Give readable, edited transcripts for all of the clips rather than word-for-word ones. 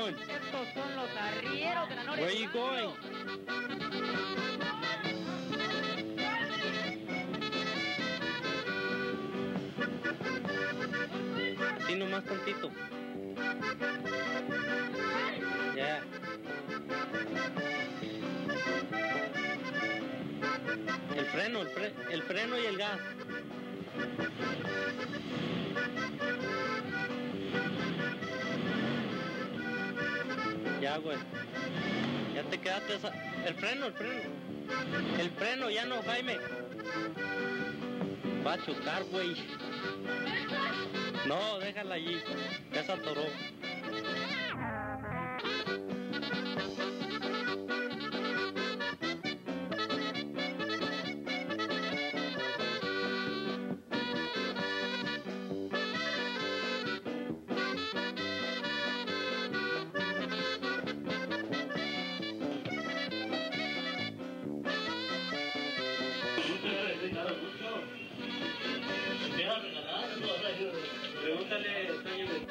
going? Estos son los arrieros de la noche. Where are you going? Sí, nomás tantito. Ya. El freno y el gas. Ya, güey. Ya te quedaste esa... El freno. El freno, ya no, Jaime. Va a chocar, güey. No, déjala allí. Ya se atoró. Pregúntale, Toño.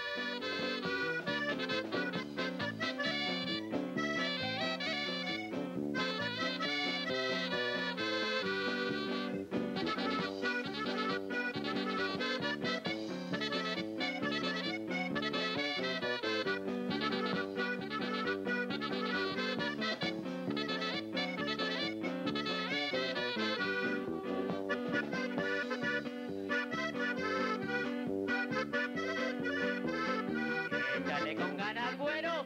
Échale con ganas, güero.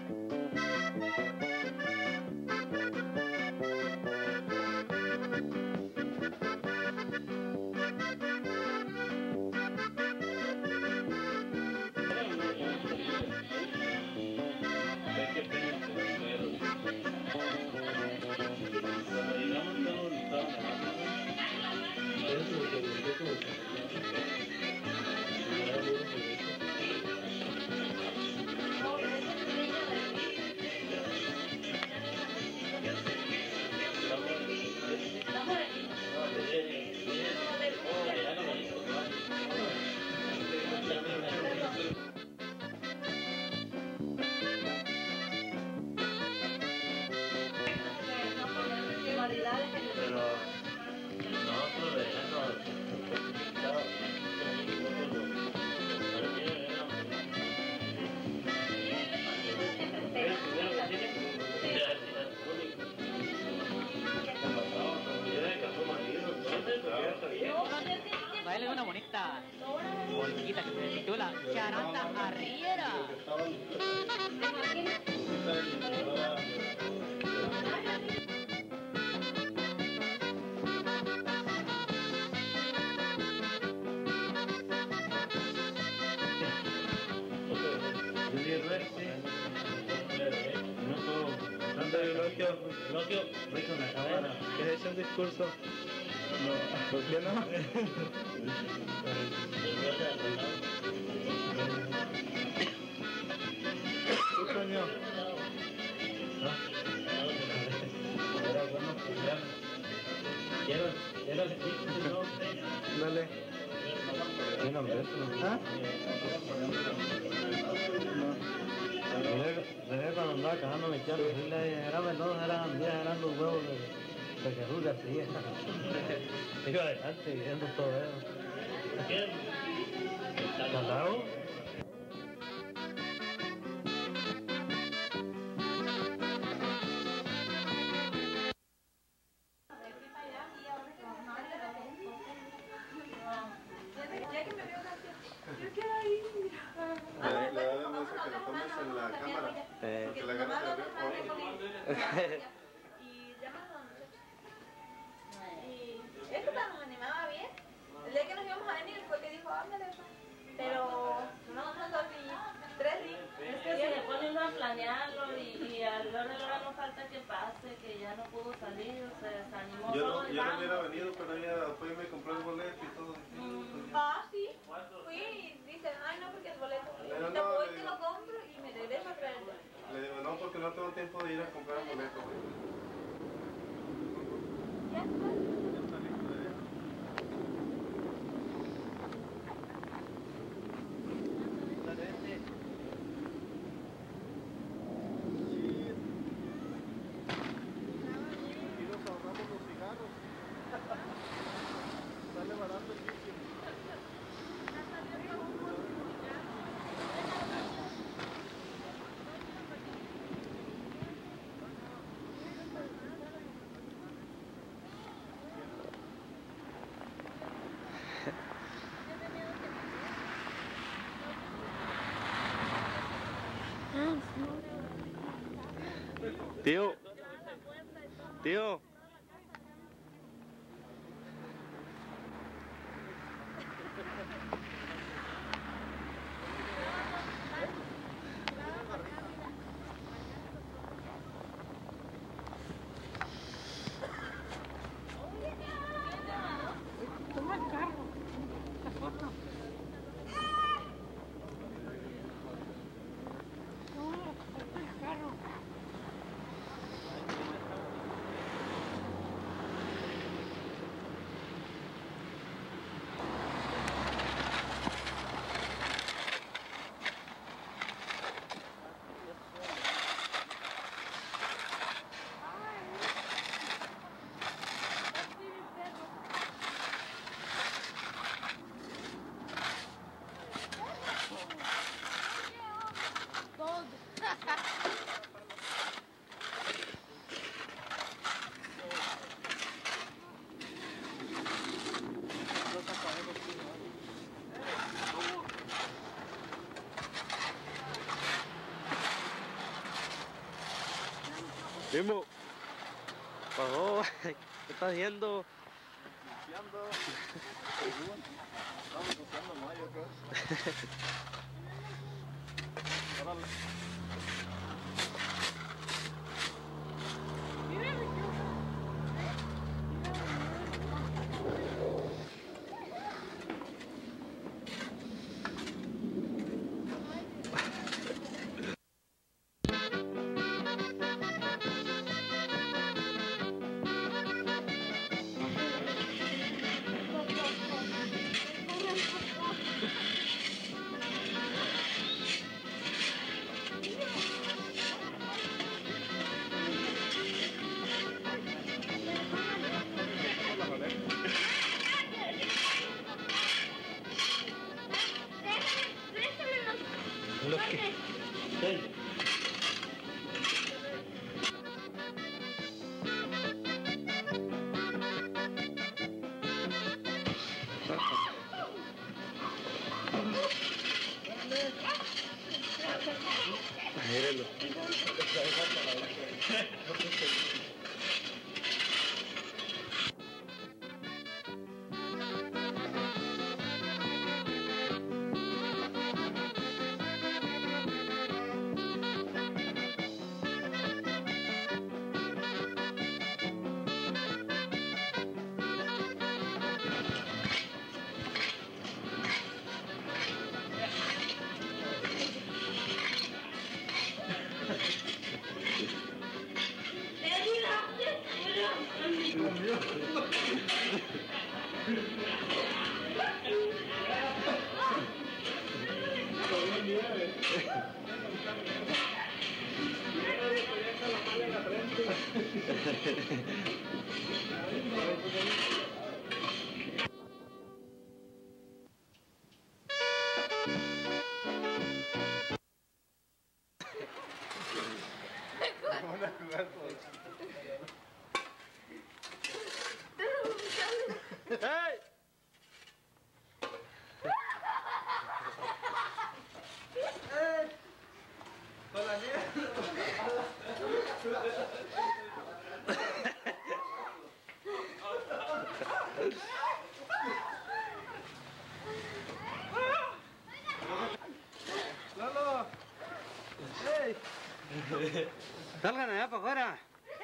Pero nosotros dejamos... Baile una bonita bolquita que se titula Charanda Arriera. ¿Qué es el discurso? No, ¿por qué no? ¿Tú, Toño? Quiero decir, no, Dale. ¿qué nombre es? ¿Ah? Desde cuando andaba cagando mi tía, era veloz, eran los huevos de Jesús García. Iba adelante viendo todo eso. ¿Quién? ¿Calao? Le da la mesa que la tomes en la cámara. Que la agarres de arriba. Y llaman a los muchachos. Y esto nos animaba bien. El día que nos íbamos a venir fue que dijo, ándale, pero no, dos días, 3 días. Es que se le pone uno a planearlo y a la hora no falta que pase, que ya no pudo salir, se desanimó. Yo no hubiera venido, pero ella fue y me compró el boleto y todo. Sí. Fui y dice, ay no, porque el boleto. Pero Te no, voy, le te digo. lo compro y me regreso a traerlo. Le digo, no, porque no tengo tiempo de ir a comprar el boleto. Ya está. Tío. Toma el carro. La foto. No, el carro. Primo, por favor, ¿qué estás haciendo? Limpiando. Estamos limpiando mayo, creo. Órale. Lo que... Sí. Mírenlo. ¡Hey! Con la nieve. Lalo. ¡Hey! Salgan allá para afuera.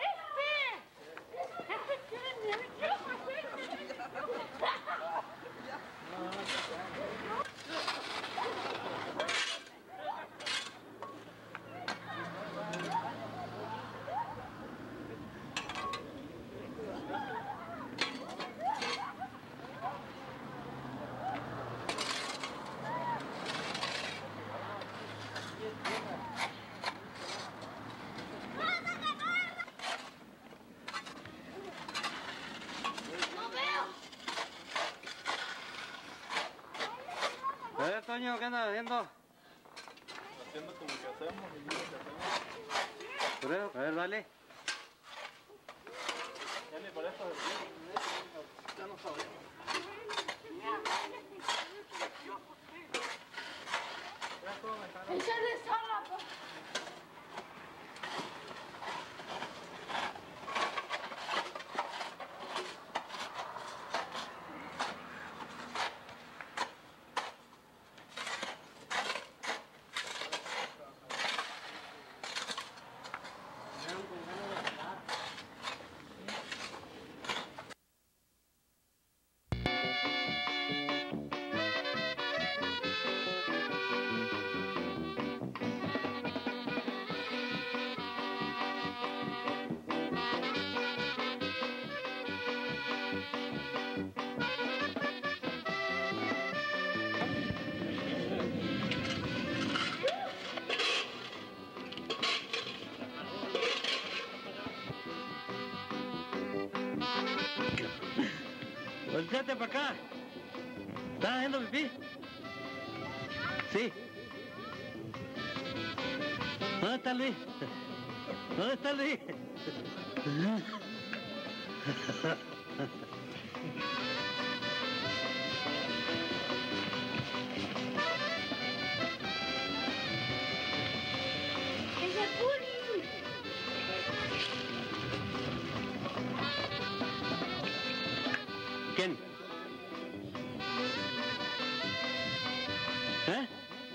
Toño, ¿qué andas haciendo? Haciendo como que hacemos y lo que hacemos. Prueba, a ver, vale. Ya ni para esto ya no sabemos. Échale sola, pues. Volteate para acá. ¿Estás haciendo pipí? Sí. ¿Dónde está Luis? ¿Dónde está Luis? ¿Quién? ¿Eh?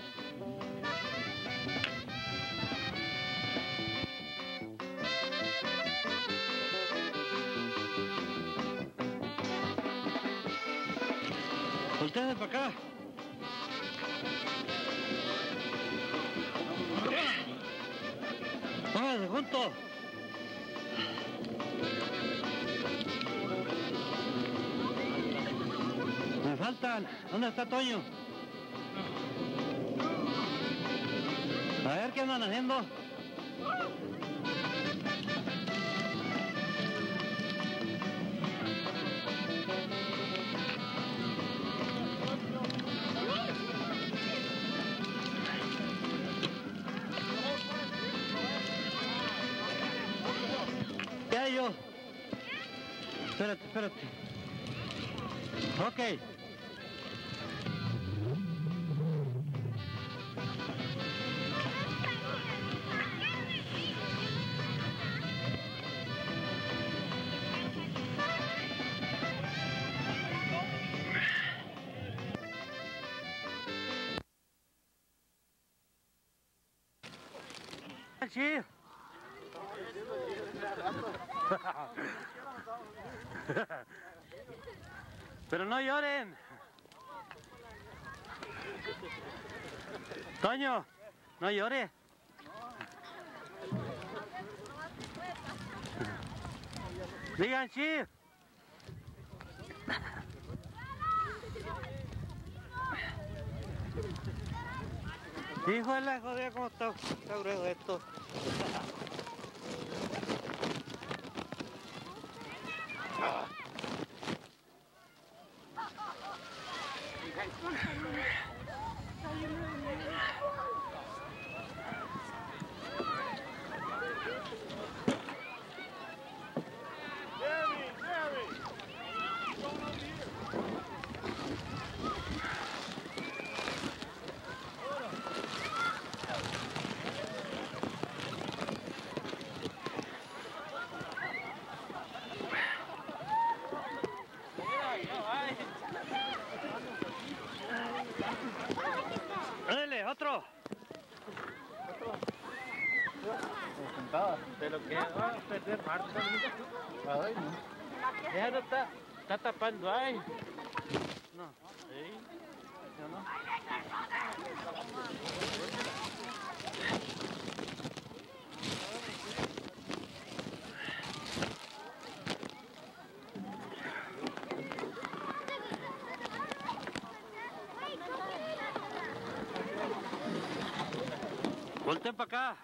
Volteate para acá. Pónganse juntos. Me faltan. ¿Dónde está Toño? A ver qué andan haciendo. ¿Qué hay yo? Espérate, espérate. Ok. Sí. Pero no lloren. Toño, no llores. Digan sí. Hijo de la jodida, ¿cómo está grueso esto? ¡Dale, otro! Pero que va a perder parte. Ya no está tapando ahí. No. Sí, yo no. Volten para acá.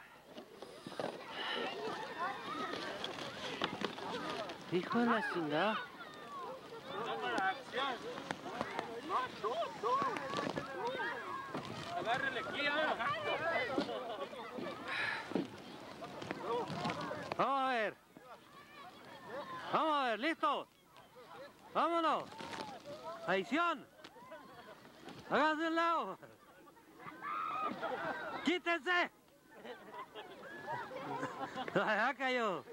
Hijo de la chingada. Agárrele aquí, Vamos a ver. Vamos a ver, ¿listo? Vámonos. Adición. Háganse un lado. ¡Quítense! ¡Ya cayó!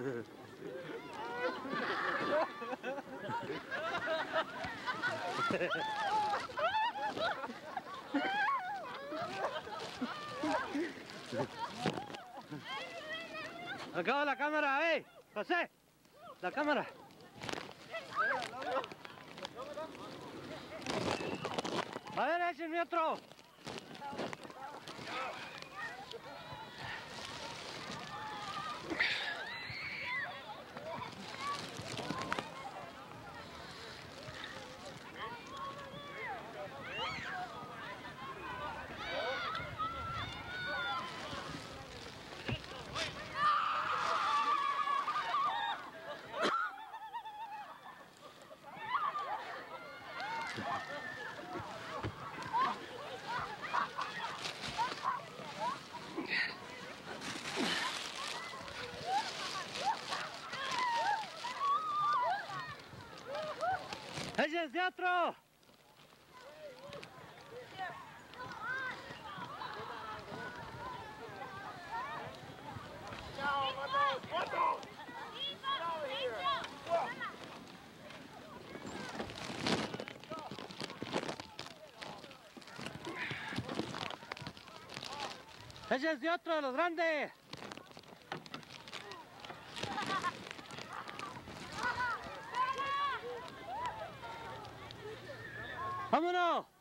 Acaba la cámara, José, la cámara. A ver, échenme otro. ¡Échense otro! ¡Échense otro de los grandes! ¡Vámonos!